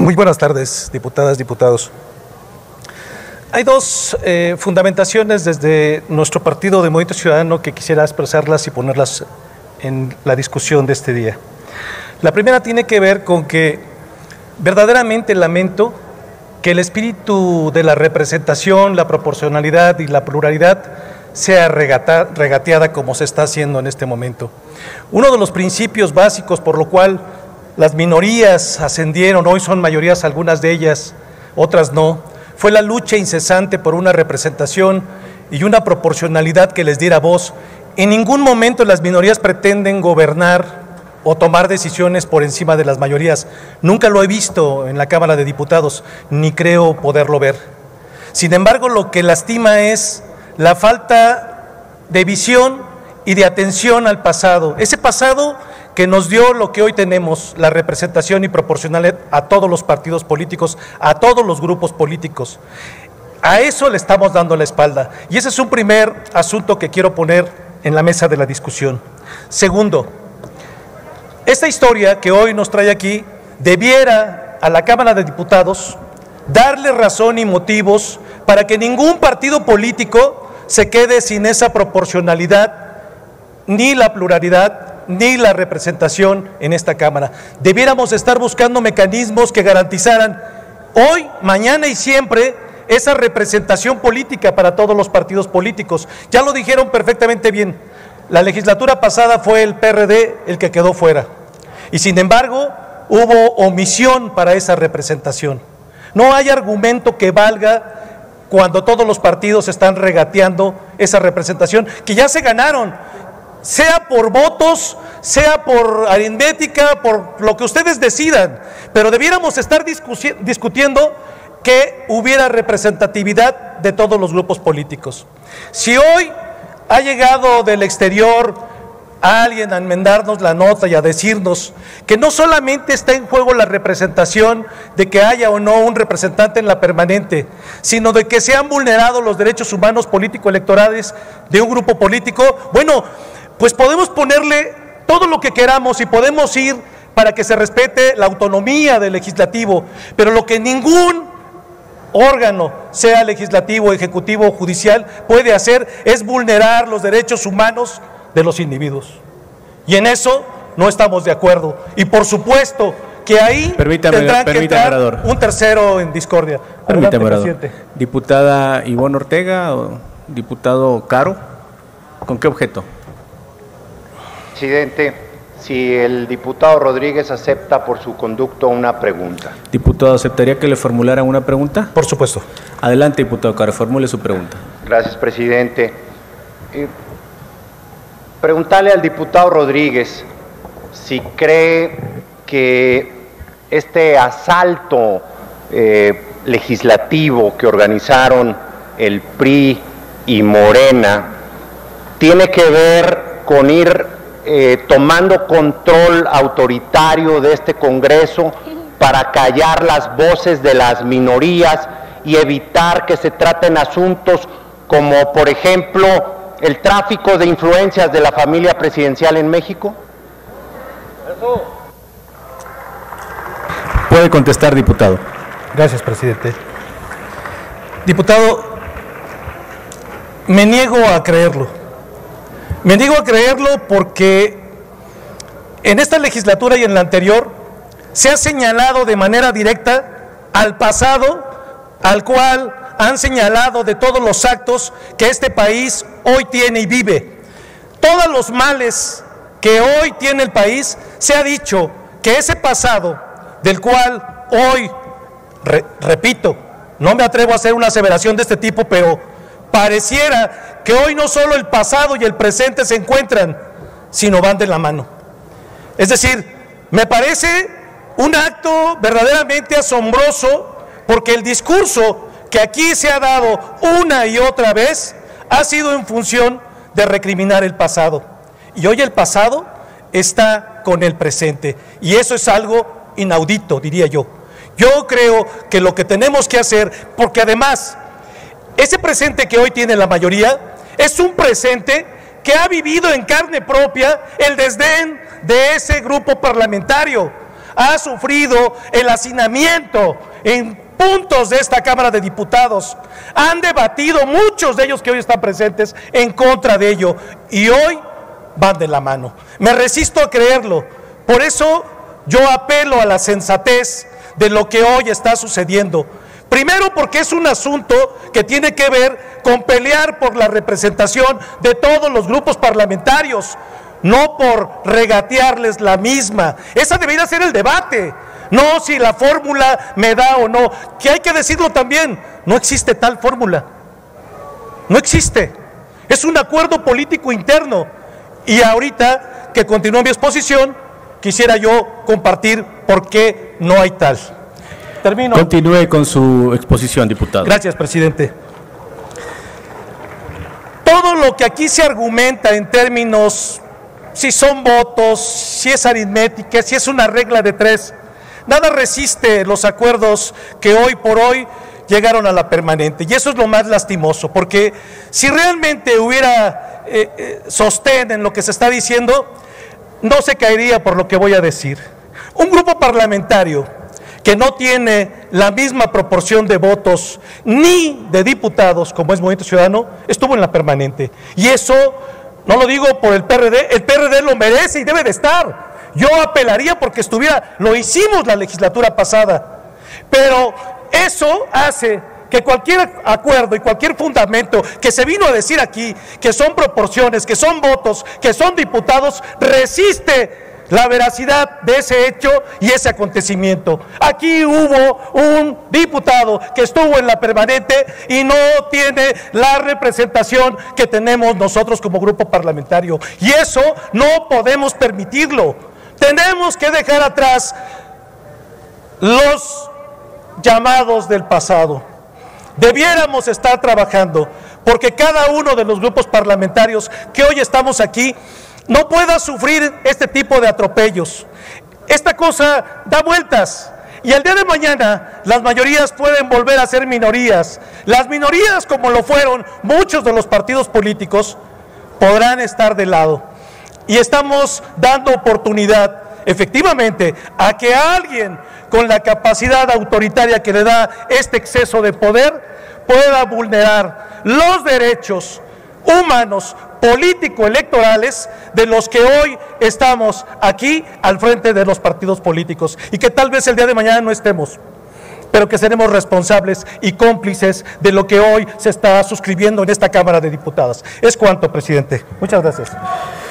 Muy buenas tardes, diputadas, diputados. Hay dos fundamentaciones desde nuestro partido de Movimiento Ciudadano que quisiera expresarlas y ponerlas en la discusión de este día. La primera tiene que ver con que verdaderamente lamento que el espíritu de la representación, la proporcionalidad y la pluralidad sea regateada como se está haciendo en este momento. Uno de los principios básicos por lo cual las minorías ascendieron, hoy son mayorías algunas de ellas, otras no, fue la lucha incesante por una representación y una proporcionalidad que les diera voz. En ningún momento las minorías pretenden gobernar o tomar decisiones por encima de las mayorías. Nunca lo he visto en la Cámara de Diputados, ni creo poderlo ver. Sin embargo, lo que lastima es la falta de visión y de atención al pasado. Ese pasado que nos dio lo que hoy tenemos, la representación y proporcionalidad a todos los partidos políticos, a todos los grupos políticos. A eso le estamos dando la espalda. Y ese es un primer asunto que quiero poner en la mesa de la discusión. Segundo, esta historia que hoy nos trae aquí debiera a la Cámara de Diputados darle razón y motivos para que ningún partido político se quede sin esa proporcionalidad, ni la pluralidad, ni la representación en esta Cámara. Debiéramos estar buscando mecanismos que garantizaran hoy, mañana y siempre esa representación política para todos los partidos políticos. Ya lo dijeron perfectamente bien. La legislatura pasada fue el PRD el que quedó fuera y sin embargo hubo omisión para esa representación. No hay argumento que valga cuando todos los partidos están regateando esa representación que ya se ganaron, sea por votos, sea por aritmética, por lo que ustedes decidan, pero debiéramos estar discutiendo que hubiera representatividad de todos los grupos políticos. Si hoy ha llegado del exterior alguien a enmendarnos la nota y a decirnos que no solamente está en juego la representación de que haya o no un representante en la permanente, sino de que se han vulnerado los derechos humanos político-electorales de un grupo político, bueno, pues podemos ponerle todo lo que queramos y podemos ir para que se respete la autonomía del legislativo, pero lo que ningún órgano, sea legislativo, ejecutivo o judicial, puede hacer es vulnerar los derechos humanos de los individuos. Y en eso no estamos de acuerdo. Y por supuesto que ahí tendrán que entrar un tercero en discordia. Permítame, presidente. Diputada Ivonne Ortega o diputado Caro, ¿con qué objeto? Presidente, si el diputado Rodríguez acepta por su conducto una pregunta. Diputado, ¿aceptaría que le formulara una pregunta? Por supuesto. Adelante, diputado Caro, formule su pregunta. Gracias, presidente. Preguntarle al diputado Rodríguez si cree que este asalto legislativo que organizaron el PRI y Morena tiene que ver con ir tomando control autoritario de este Congreso para callar las voces de las minorías y evitar que se traten asuntos como, por ejemplo, el tráfico de influencias de la familia presidencial en México? Puede contestar, diputado. Gracias, presidente. Diputado, me niego a creerlo. Me niego a creerlo porque en esta legislatura y en la anterior se ha señalado de manera directa al pasado, al cual han señalado de todos los actos que este país hoy tiene y vive. Todos los males que hoy tiene el país, se ha dicho que ese pasado, del cual hoy, repito, no me atrevo a hacer una aseveración de este tipo, pero pareciera que hoy no solo el pasado y el presente se encuentran, sino van de la mano. Es decir, me parece un acto verdaderamente asombroso porque el discurso que aquí se ha dado una y otra vez ha sido en función de recriminar el pasado. Y hoy el pasado está con el presente. Y eso es algo inaudito, diría yo. Yo creo que lo que tenemos que hacer, porque además ese presente que hoy tiene la mayoría es un presente que ha vivido en carne propia el desdén de ese grupo parlamentario. ha sufrido el hacinamiento en puntos de esta Cámara de Diputados. Han debatido muchos de ellos que hoy están presentes en contra de ello y hoy van de la mano. Me resisto a creerlo. Por eso yo apelo a la sensatez de lo que hoy está sucediendo. Primero, porque es un asunto que tiene que ver con pelear por la representación de todos los grupos parlamentarios, no por regatearles la misma. Esa debería ser el debate, no si la fórmula me da o no, que hay que decirlo también, no existe tal fórmula, no existe, es un acuerdo político interno. Y ahorita que continúo mi exposición, quisiera yo compartir por qué no hay tal. Termino. Continúe con su exposición, diputado. Gracias, presidente. Todo lo que aquí se argumenta en términos, si son votos, si es aritmética, si es una regla de 3, nada resiste los acuerdos que hoy por hoy llegaron a la permanente. Y eso es lo más lastimoso, porque si realmente hubiera sostén en lo que se está diciendo, no se caería por lo que voy a decir. Un grupo parlamentario que no tiene la misma proporción de votos ni de diputados como es Movimiento Ciudadano, estuvo en la permanente. Y eso no lo digo por el PRD lo merece y debe de estar. Yo apelaría porque estuviera, lo hicimos la legislatura pasada, pero eso hace que cualquier acuerdo y cualquier fundamento que se vino a decir aquí, que son proporciones, que son votos, que son diputados, resiste la veracidad de ese hecho y ese acontecimiento. Aquí hubo un diputado que estuvo en la permanente y no tiene la representación que tenemos nosotros como grupo parlamentario. Y eso no podemos permitirlo. Tenemos que dejar atrás los llamados del pasado. Debiéramos estar trabajando porque cada uno de los grupos parlamentarios que hoy estamos aquí no pueda sufrir este tipo de atropellos. Esta cosa da vueltas y el día de mañana las mayorías pueden volver a ser minorías. Las minorías, como lo fueron muchos de los partidos políticos, podrán estar de lado. Y estamos dando oportunidad, efectivamente, a que alguien con la capacidad autoritaria que le da este exceso de poder pueda vulnerar los derechos humanos, político-electorales de los que hoy estamos aquí al frente de los partidos políticos y que tal vez el día de mañana no estemos, pero que seremos responsables y cómplices de lo que hoy se está suscribiendo en esta Cámara de Diputados. Es cuanto, presidente. Muchas gracias.